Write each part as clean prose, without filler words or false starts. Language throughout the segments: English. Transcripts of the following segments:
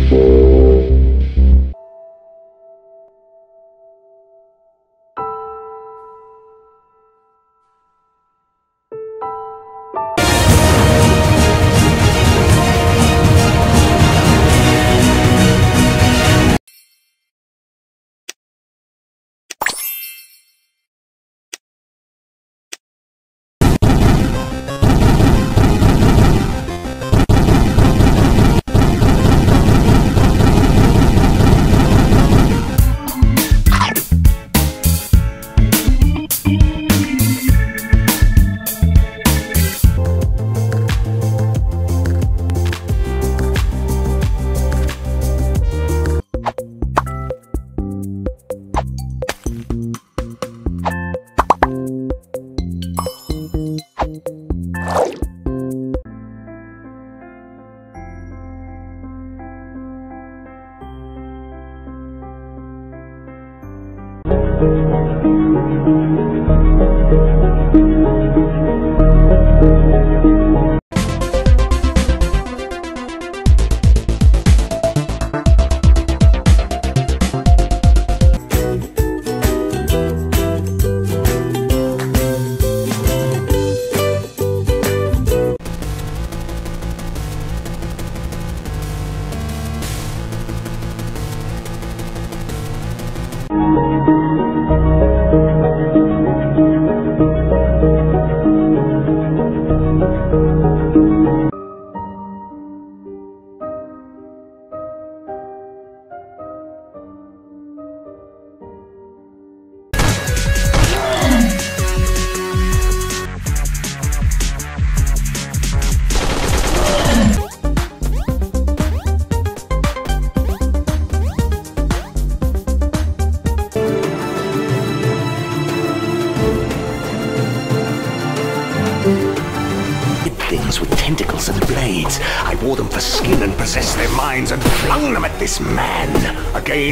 Things with tentacles and blades. I wore them for skin and possessed their minds and flung them at this man again.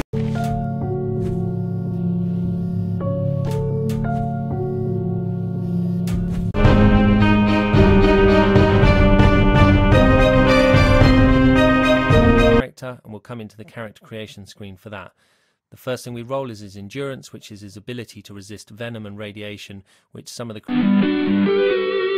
And we'll come into the character creation screen for that. The first thing we roll is his endurance, which is his ability to resist venom and radiation, which some of the